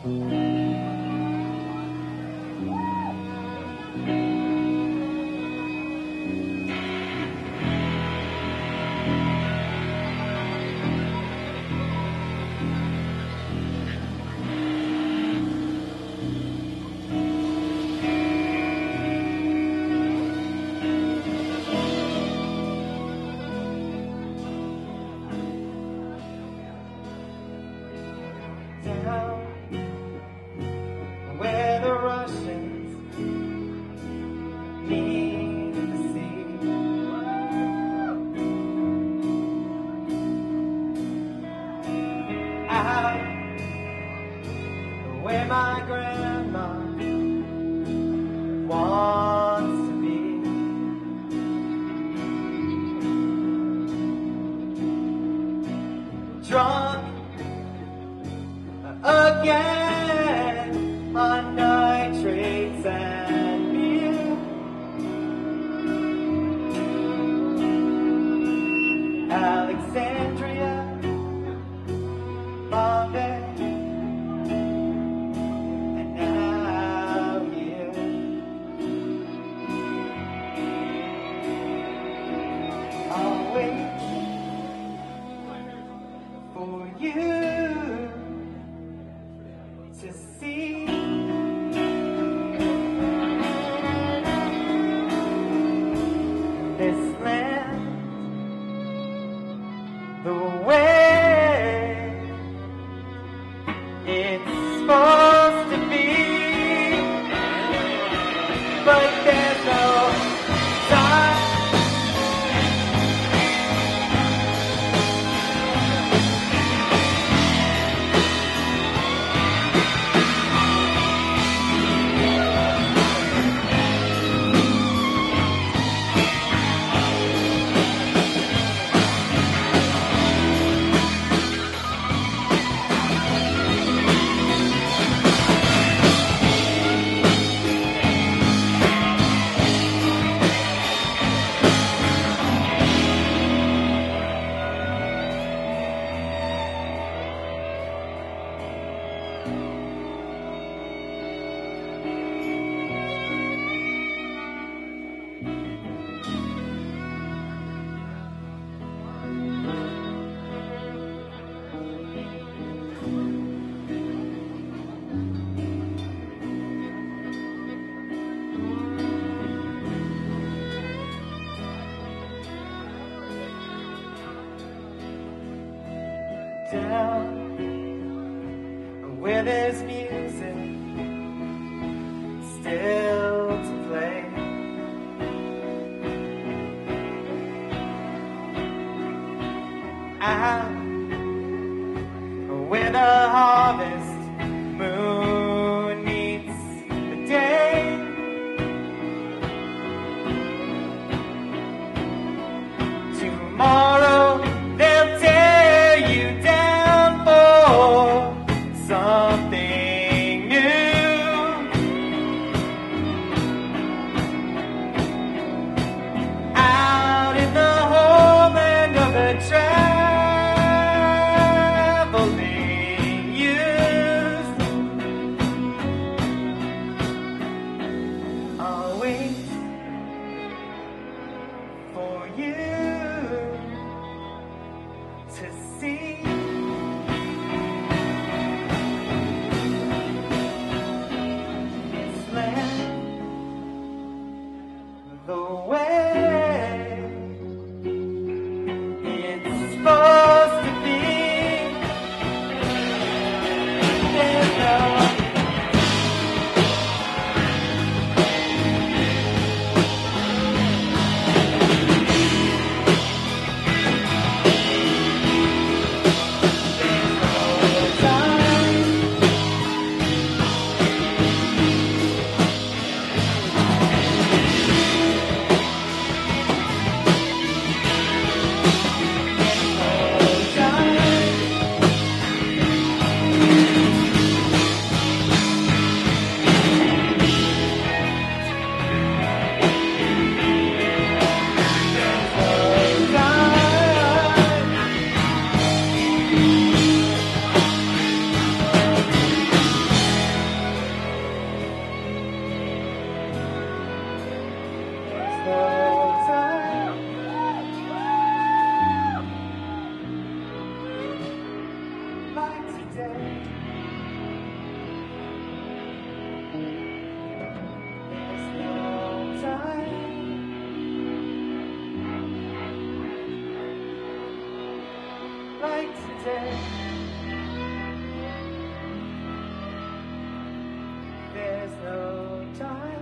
Where the Russians need the sea, out where my grandma wants to be, drunk again on nitrates and beer. Alexandria, Bombay, and now here. I'll wait for you to see this land the way it's supposed to be, but there's no time. Down where there's music still to play, out where the harvest moon meets the day, tomorrow they'll tear you down for something new. Out in the homeland of the traveling youth, I'll wait for you to see this land the way it's supposed to be. There's no like today. There's no time.